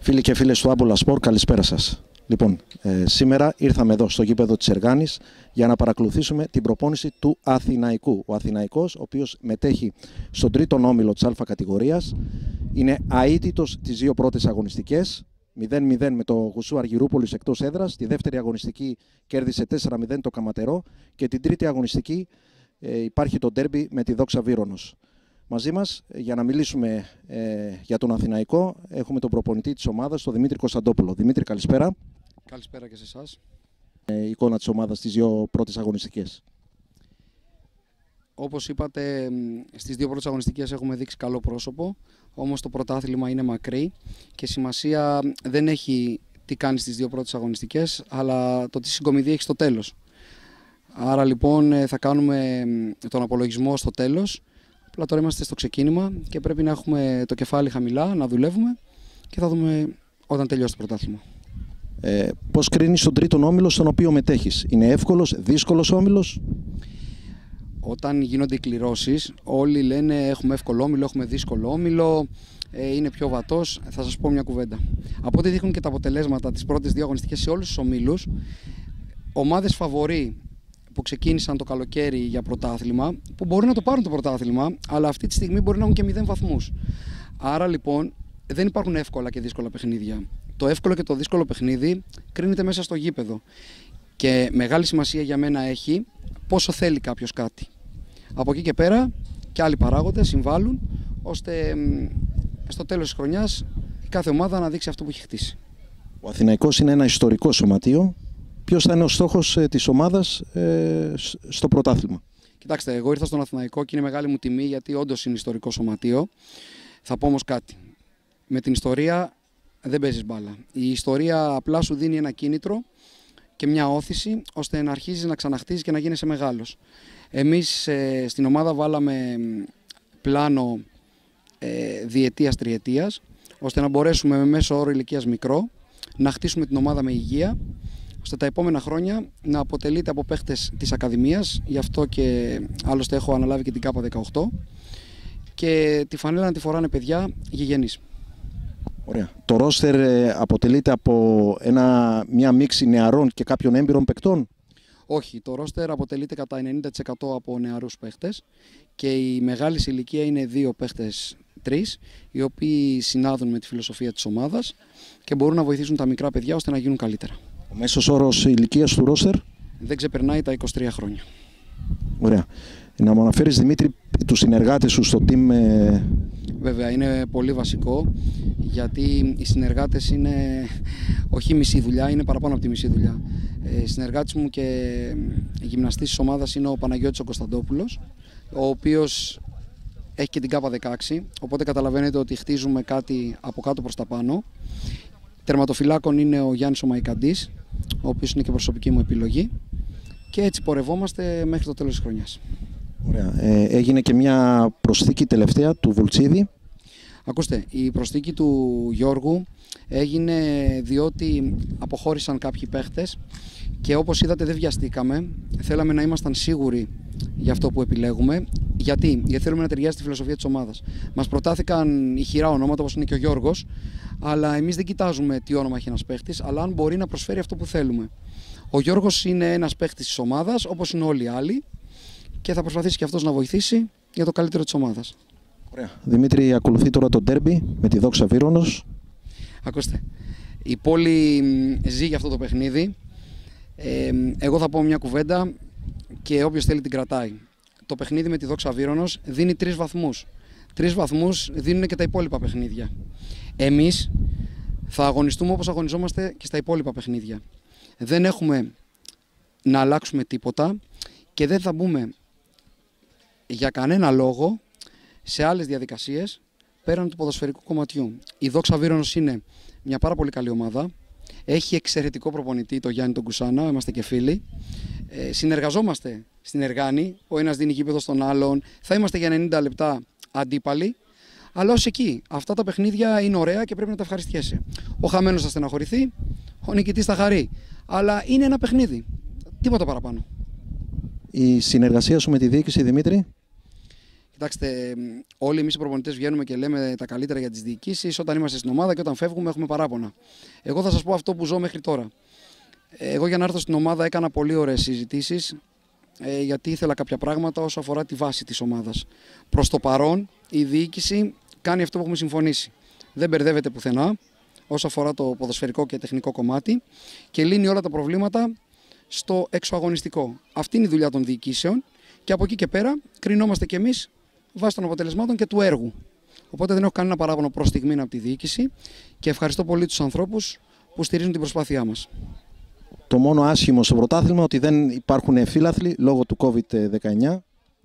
Φίλοι και φίλες του Άμπολα Σπορ, καλησπέρα σας. Λοιπόν, σήμερα ήρθαμε εδώ στο γήπεδο της Εργάνης για να παρακολουθήσουμε την προπόνηση του Αθηναϊκού. Ο Αθηναϊκός, ο οποίος μετέχει στον τρίτον όμιλο της Α κατηγορίας, είναι αίτητος τις δύο πρώτες αγωνιστικές. 0-0 με το Γουσού Αργυρούπολης εκτός έδρας. Τη δεύτερη αγωνιστική κέρδισε 4-0 το Καματερό και την τρίτη αγωνιστική υπάρχει το ντέρμπι με τη Δόξα Βύρονος. Μαζί μας για να μιλήσουμε για τον Αθηναϊκό έχουμε τον προπονητή της ομάδας, τον Δημήτρη Κωνσταντόπουλο. Δημήτρη, καλησπέρα. Καλησπέρα και σε εσάς. Η εικόνα της ομάδας στις δύο πρώτες αγωνιστικές. Όπως είπατε, στις δύο πρώτες αγωνιστικές έχουμε δείξει καλό πρόσωπο, όμως το πρωτάθλημα είναι μακρύ και σημασία δεν έχει τι κάνει στις δύο πρώτες αγωνιστικές, αλλά το τι συγκομιδή έχει στο τέλος. Άρα λοιπόν θα κάνουμε τον απολογισμό στο τέλος. Απλά τώρα είμαστε στο ξεκίνημα και πρέπει να έχουμε το κεφάλι χαμηλά, να δουλεύουμε και θα δούμε όταν τελειώσει το πρωτάθλημα. Πώς κρίνεις τον τρίτον όμιλο στον οποίο μετέχεις? Είναι εύκολος, δύσκολος όμιλος? Όταν γίνονται οι κληρώσεις, όλοι λένε έχουμε εύκολο όμιλο, έχουμε δύσκολο όμιλο, είναι πιο βατός. Θα σας πω μια κουβέντα. Από ό,τι δείχνουν και τα αποτελέσματα τις πρώτες δύο αγωνιστικές σε όλους τους ομίλους, ομάδες φαβορί που ξεκίνησαν το καλοκαίρι για πρωτάθλημα, που μπορεί να το πάρουν το πρωτάθλημα, αλλά αυτή τη στιγμή μπορεί να έχουν και 0 βαθμούς. Άρα λοιπόν δεν υπάρχουν εύκολα και δύσκολα παιχνίδια. Το εύκολο και το δύσκολο παιχνίδι κρίνεται μέσα στο γήπεδο. Και μεγάλη σημασία για μένα έχει πόσο θέλει κάποιος κάτι. Από εκεί και πέρα και άλλοι παράγοντες συμβάλλουν, ώστε στο τέλος της χρονιάς η κάθε ομάδα να δείξει αυτό που έχει χτίσει. Ο Αθηναϊκός είναι ένα ιστορικό σωματείο. Ποιος θα είναι ο στόχος της ομάδας στο πρωτάθλημα? Κοιτάξτε, εγώ ήρθα στον Αθηναϊκό και είναι μεγάλη μου τιμή, γιατί όντως είναι ιστορικό σωματείο. Θα πω όμως κάτι. Με την ιστορία δεν παίζεις μπάλα. Η ιστορία απλά σου δίνει ένα κίνητρο και μια όθηση ώστε να αρχίζεις να ξαναχτίζεις και να γίνεσαι μεγάλος. Εμείς στην ομάδα βάλαμε πλάνο διετίας-τριετίας, ώστε να μπορέσουμε με μέσο όρο ηλικίας μικρό να χτίσουμε την ομάδα με υγεία, ώστε τα επόμενα χρόνια να αποτελείται από παίχτες της Ακαδημίας. Γι' αυτό και άλλωστε έχω αναλάβει και την ΚΑΠΑ 18 και τη φανέλα να τη φοράνε παιδιά γηγενείς. Ωραία. Το ρόστερ αποτελείται από μια μίξη νεαρών και κάποιων έμπειρων παικτών? Όχι, το ρόστερ αποτελείται κατά 90% από νεαρούς παίχτες και η μεγάλη ηλικία είναι 2 παίχτες, 3, οι οποίοι συνάδουν με τη φιλοσοφία της ομάδας και μπορούν να βοηθήσουν τα μικρά παιδιά ώστε να γίνουν καλύτερα. Ο μέσος όρος ηλικίας του ρόστερ δεν ξεπερνάει τα 23 χρόνια. Ωραία. Να μου αναφέρεις, Δημήτρη, τους συνεργάτες σου στο team? Βέβαια, είναι πολύ βασικό, γιατί οι συνεργάτες είναι όχι μισή δουλειά, είναι παραπάνω από τη μισή δουλειά. Συνεργάτης μου και γυμναστής της ομάδας είναι ο Παναγιώτης ο Κωνσταντόπουλος, ο οποίος έχει και την ΚΑΠΑ 16, οπότε καταλαβαίνετε ότι χτίζουμε κάτι από κάτω προς τα πάνω. Τερματοφυλάκων είναι ο Γιάννης ο Μαϊκαντής, ο οποίος είναι και προσωπική μου επιλογή, και έτσι πορευόμαστε μέχρι το τέλος της χρονιάς. Ωραία. Έγινε και μια προσθήκη τελευταία του Βουλτσίδη. Ακούστε, η προσθήκη του Γιώργου έγινε διότι αποχώρησαν κάποιοι παίχτες και όπως είδατε δεν βιαστήκαμε. Θέλαμε να ήμασταν σίγουροι για αυτό που επιλέγουμε. Γιατί θέλουμε να ταιριάζει τη φιλοσοφία της ομάδας. Μας προτάθηκαν ηχηρά ονόματα όπως είναι και ο Γιώργος, αλλά εμείς δεν κοιτάζουμε τι όνομα έχει ένας παίχτης, αλλά αν μπορεί να προσφέρει αυτό που θέλουμε. Ο Γιώργος είναι ένας παίχτης της ομάδας, όπως είναι όλοι οι άλλοι, και θα προσπαθήσει και αυτός να βοηθήσει για το καλύτερο της ομάδας. Ωραία. Δημήτρη, ακολουθεί τώρα το ντέρμπι με τη Δόξα Βύρονος. Ακούστε, η πόλη ζει για αυτό το παιχνίδι. Εγώ θα πω μια κουβέντα και όποιος θέλει την κρατάει. Το παιχνίδι με τη Δόξα Βύρονος δίνει 3 βαθμούς. 3 βαθμούς δίνουν και τα υπόλοιπα παιχνίδια. Εμείς θα αγωνιστούμε όπως αγωνιζόμαστε και στα υπόλοιπα παιχνίδια. Δεν έχουμε να αλλάξουμε τίποτα και δεν θα μπούμε για κανένα λόγο σε άλλες διαδικασίες πέραν του ποδοσφαιρικού κομματιού. Η Δόξα Βύρονος είναι μια πάρα πολύ καλή ομάδα. Έχει εξαιρετικό προπονητή, τον Γιάννη τον Κουσάνα, είμαστε και φίλοι. Συνεργαζόμαστε στην Εργάνη, ο ένας δίνει γήπεδο στον άλλον. Θα είμαστε για 90 λεπτά αντίπαλοι, αλλά ως εκεί. Αυτά τα παιχνίδια είναι ωραία και πρέπει να τα ευχαριστιέσαι. Ο χαμένος θα στεναχωρηθεί, ο νικητής θα χαρεί. Αλλά είναι ένα παιχνίδι. Τίποτα παραπάνω. Η συνεργασία σου με τη διοίκηση, Δημήτρη? Κοιτάξτε, όλοι εμείς οι προπονητές βγαίνουμε και λέμε τα καλύτερα για τις διοικήσεις όταν είμαστε στην ομάδα και όταν φεύγουμε έχουμε παράπονα. Εγώ θα σας πω αυτό που ζω μέχρι τώρα. Εγώ για να έρθω στην ομάδα έκανα πολύ ωραίες συζητήσεις γιατί ήθελα κάποια πράγματα όσο αφορά τη βάση της ομάδας. Προς το παρόν η διοίκηση κάνει αυτό που έχουμε συμφωνήσει. Δεν μπερδεύεται πουθενά όσο αφορά το ποδοσφαιρικό και τεχνικό κομμάτι και λύνει όλα τα προβλήματα στο εξωαγωνιστικό. Αυτή είναι η δουλειά των διοικήσεων και από εκεί και πέρα κρινόμαστε κι εμείς βάσει των αποτελεσμάτων και του έργου. Οπότε δεν έχω κανένα παράπονο προς στιγμήν από τη διοίκηση και ευχαριστώ πολύ τους ανθρώπους που στηρίζουν την προσπάθειά μας. Το μόνο άσχημο στο πρωτάθλημα ότι δεν υπάρχουν φίλαθλοι λόγω του COVID-19.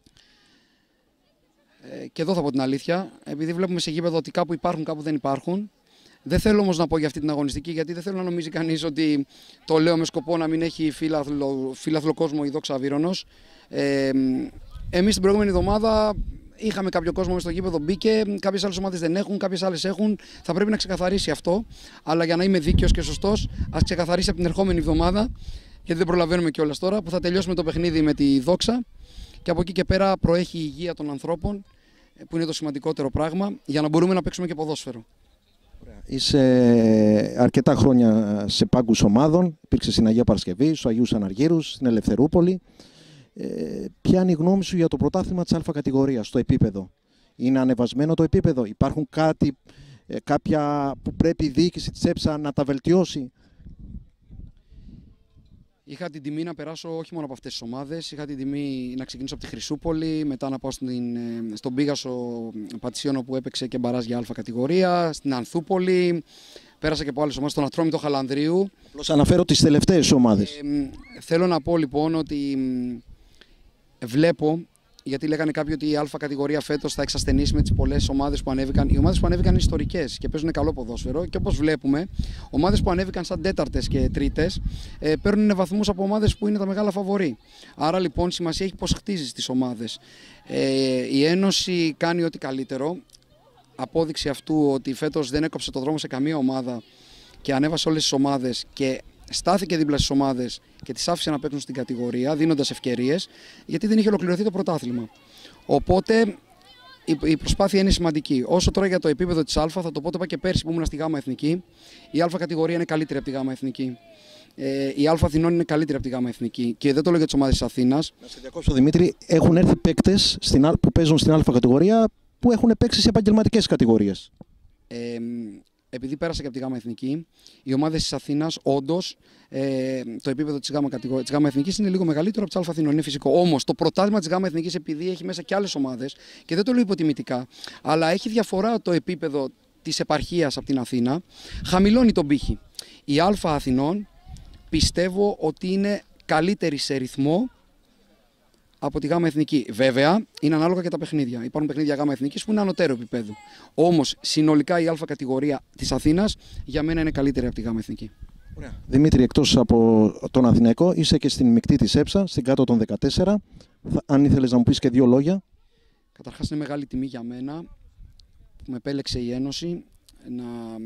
Και εδώ θα πω την αλήθεια, επειδή βλέπουμε σε γήπεδο ότι κάπου υπάρχουν, κάπου δεν υπάρχουν. Δεν θέλω όμως να πω για αυτή την αγωνιστική, γιατί δεν θέλω να νομίζει κανείς ότι το λέω με σκοπό να μην έχει φίλαθλο κόσμο η Δόξα Αβύρωνος. Εμείς την προηγούμενη εβδομάδα είχαμε κάποιο κόσμο μες στο γήπεδο, μπήκε, κάποιες άλλες ομάδες δεν έχουν, κάποιες άλλες έχουν. Θα πρέπει να ξεκαθαρίσει αυτό, αλλά για να είμαι δίκαιος και σωστός, ας ξεκαθαρίσει από την ερχόμενη εβδομάδα, γιατί δεν προλαβαίνουμε κιόλας τώρα, που θα τελειώσουμε το παιχνίδι με τη Δόξα και από εκεί και πέρα προέχει η υγεία των ανθρώπων, που είναι το σημαντικότερο πράγμα, για να μπορούμε να παίξουμε και ποδόσφαιρο. Είσαι αρκετά χρόνια σε πάγκους ομάδων, υπήρξε στην Αγία Παρασκευή, στους Αγίους Αναργύρους, στην Ελευθερούπολη. Ποια είναι η γνώμη σου για το πρωτάθλημα της Α κατηγορίας, το επίπεδο? Είναι ανεβασμένο το επίπεδο? Υπάρχουν κάποια που πρέπει η διοίκηση της ΕΠΣΑ να τα βελτιώσει? Είχα την τιμή να περάσω όχι μόνο από αυτές τις ομάδες, είχα την τιμή να ξεκινήσω από τη Χρυσούπολη, μετά να πάω στον Πίγασο Πατησίωνο που έπαιξε και μπαράζ για Α κατηγορία, στην Ανθούπολη, πέρασα και από άλλες ομάδες, στον Ατρόμητο Χαλανδρίου. Απλώς αναφέρω τις τελευταίες ομάδες. Θέλω να πω λοιπόν ότι βλέπω, γιατί λέγανε κάποιοι ότι η Α κατηγορία φέτος θα εξασθενήσει με τις πολλές ομάδες που ανέβηκαν. Οι ομάδες που ανέβηκαν είναι ιστορικές και παίζουν καλό ποδόσφαιρο. Και όπως βλέπουμε, ομάδες που ανέβηκαν σαν τέταρτες και τρίτες παίρνουν βαθμούς από ομάδες που είναι τα μεγάλα φαβορί. Άρα λοιπόν σημασία έχει πώς χτίζεις τις ομάδες. Η Ένωση κάνει ό,τι καλύτερο. Απόδειξη αυτού ότι φέτος δεν έκοψε το δρόμο σε καμία ομάδα και ανέβασε όλες τις ομάδες και στάθηκε δίπλα στις ομάδες και τις άφησε να παίξουν στην κατηγορία, δίνοντας ευκαιρίες, γιατί δεν είχε ολοκληρωθεί το πρωτάθλημα. Οπότε η προσπάθεια είναι σημαντική. Όσο τώρα για το επίπεδο της Α, θα το πω, το είπα και πέρσι που ήμουν στη Γ' Εθνική, η Α κατηγορία είναι καλύτερη από τη Γ' Εθνική. Η Α Αθηνών είναι καλύτερη από τη Γ' Εθνική. Και δεν το λέω για τις ομάδες της Αθήνας. Να σε διακόψω, Δημήτρη, έχουν έρθει παίκτες που παίζουν στην Α κατηγορία που έχουν παίξει σε επαγγελματικές κατηγορίες. Επειδή πέρασα και από τη Γ' Εθνική, οι ομάδες της Αθήνας, όντως, το επίπεδο της Γ' Εθνικής είναι λίγο μεγαλύτερο από της Α Αθηνών. Είναι φυσικό. Όμως το πρωτάθλημα της Γ' Εθνικής, επειδή έχει μέσα και άλλες ομάδες, και δεν το λέω υποτιμητικά, αλλά έχει διαφορά το επίπεδο της επαρχίας από την Αθήνα, χαμηλώνει τον πύχη. Η Α Αθηνών πιστεύω ότι είναι καλύτερη σε ρυθμό από τη Γ' Εθνική. Βέβαια, είναι ανάλογα και τα παιχνίδια. Υπάρχουν παιχνίδια Γ' Εθνικής που είναι ανωτέρω επίπεδο. Όμως, συνολικά η Α κατηγορία της Αθήνας για μένα είναι καλύτερη από τη Γ' Εθνική. Ωραία. Δημήτρη, εκτός από τον Αθηναϊκό, είσαι και στην μεικτή της ΕΠΣΑ, στην κάτω των 14. Αν ήθελες να μου πεις και δύο λόγια. Καταρχάς, είναι μεγάλη τιμή για μένα που με επέλεξε η Ένωση να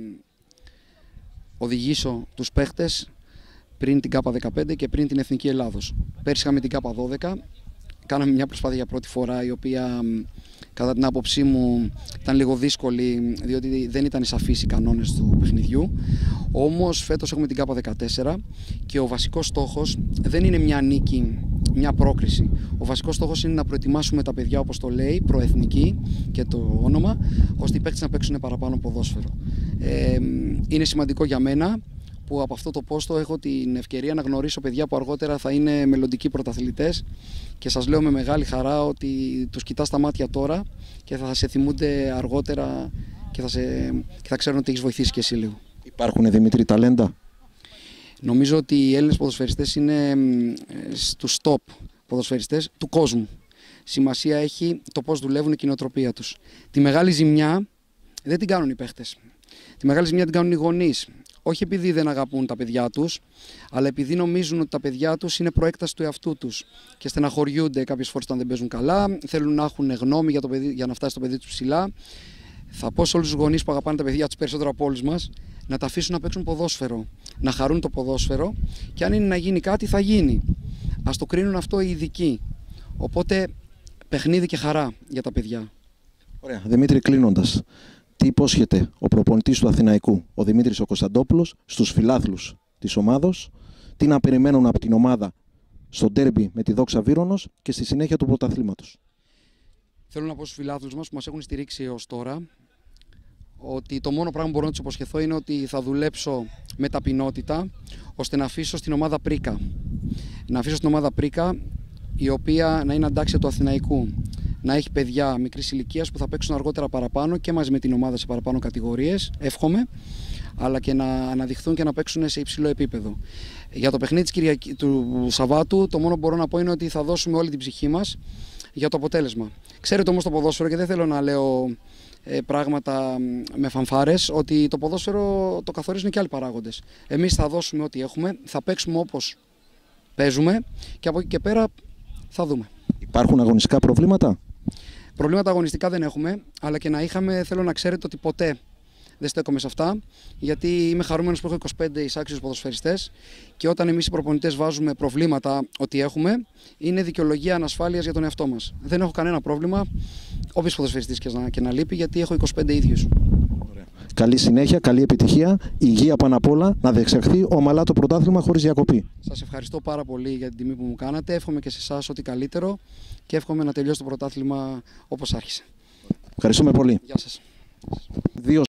οδηγήσω τους παίχτες πριν την K15 και πριν την Εθνική Ελλάδος. Πέρσι είχαμε την K12. Κάναμε μια προσπάθεια για πρώτη φορά, η οποία κατά την άποψή μου ήταν λίγο δύσκολη, διότι δεν ήταν σαφείς οι κανόνες του παιχνιδιού. Όμως φέτος έχουμε την K14 και ο βασικός στόχος δεν είναι μια νίκη, μια πρόκριση. Ο βασικός στόχος είναι να προετοιμάσουμε τα παιδιά, όπως το λέει, προεθνική και το όνομα, ώστε οι παίκτες να παίξουν παραπάνω ποδόσφαιρο. Είναι σημαντικό για μένα που από αυτό το πόστο έχω την ευκαιρία να γνωρίσω παιδιά που αργότερα θα είναι μελλοντικοί πρωταθλητές και σας λέω με μεγάλη χαρά ότι τους κοιτάς στα μάτια τώρα και θα σε θυμούνται αργότερα και θα ξέρουν ότι έχεις βοηθήσει και εσύ λίγο. Υπάρχουν, Δημήτρη, ταλέντα? Νομίζω ότι οι Έλληνες ποδοσφαιριστές είναι στους top ποδοσφαιριστές του κόσμου. Σημασία έχει το πώς δουλεύουν και η νοοτροπία τους. Τη μεγάλη ζημιά δεν την κάνουν οι παίχτες. Τη μεγάλη ζημιά την κάνουν οι γονείς. Όχι επειδή δεν αγαπούν τα παιδιά τους, αλλά επειδή νομίζουν ότι τα παιδιά τους είναι προέκταση του εαυτού τους και στεναχωριούνται κάποιες φορές όταν δεν παίζουν καλά, θέλουν να έχουν γνώμη για, το παιδί, για να φτάσει το παιδί τους ψηλά. Θα πω σε όλους τους γονείς που αγαπάνε τα παιδιά τους περισσότερο από όλους μας, να τα αφήσουν να παίξουν ποδόσφαιρο, να χαρούν το ποδόσφαιρο και αν είναι να γίνει κάτι θα γίνει. Ας το κρίνουν αυτό οι ειδικοί. Οπότε παιχνίδι και χαρά για τα παιδιά. Ωραία. Δημήτρη, κλείνοντας, τι υπόσχεται ο προπονητής του Αθηναϊκού, ο Δημήτρης ο Κωνσταντόπουλος, στους φιλάθλους της ομάδος, τι να περιμένουν από την ομάδα στο ντέρμπι με τη Δόξα Βύρονος και στη συνέχεια του πρωταθλήματος? Θέλω να πω στους φιλάθλους μας που μας έχουν στηρίξει έως τώρα ότι το μόνο πράγμα που μπορώ να τους υποσχεθώ είναι ότι θα δουλέψω με ταπεινότητα ώστε να αφήσω στην ομάδα πρίκα. Να αφήσω στην ομάδα πρίκα η οποία να είναι αντάξια του Αθηναϊκού. Να έχει παιδιά μικρής ηλικίας που θα παίξουν αργότερα παραπάνω και μαζί με την ομάδα σε παραπάνω κατηγορίες, εύχομαι, αλλά και να αναδειχθούν και να παίξουν σε υψηλό επίπεδο. Για το παιχνίδι του Σαββάτου, το μόνο που μπορώ να πω είναι ότι θα δώσουμε όλη την ψυχή μας για το αποτέλεσμα. Ξέρετε όμως το ποδόσφαιρο, και δεν θέλω να λέω πράγματα με φανφάρες, ότι το ποδόσφαιρο το καθορίζουν και άλλοι παράγοντες. Εμείς θα δώσουμε ό,τι έχουμε, θα παίξουμε όπως παίζουμε και από εκεί και πέρα θα δούμε. Υπάρχουν αγωνιστικά προβλήματα? Προβλήματα αγωνιστικά δεν έχουμε, αλλά και να είχαμε, θέλω να ξέρετε ότι ποτέ δεν στέκομαι σε αυτά, γιατί είμαι χαρούμενος που έχω 25 εισάξιους ποδοσφαιριστές και όταν εμείς οι προπονητές βάζουμε προβλήματα ότι έχουμε, είναι δικαιολογία ανασφάλειας για τον εαυτό μας. Δεν έχω κανένα πρόβλημα, όποιος ποδοσφαιριστής και να λείπει, γιατί έχω 25 ίδιους. Καλή συνέχεια, καλή επιτυχία, υγεία πάνω απ' όλα, να διεξαχθεί ομαλά το πρωτάθλημα χωρίς διακοπή. Σας ευχαριστώ πάρα πολύ για την τιμή που μου κάνατε. Εύχομαι και σε εσάς ό,τι καλύτερο και εύχομαι να τελειώσει το πρωτάθλημα όπως άρχισε. Ευχαριστούμε πολύ. Γεια σας.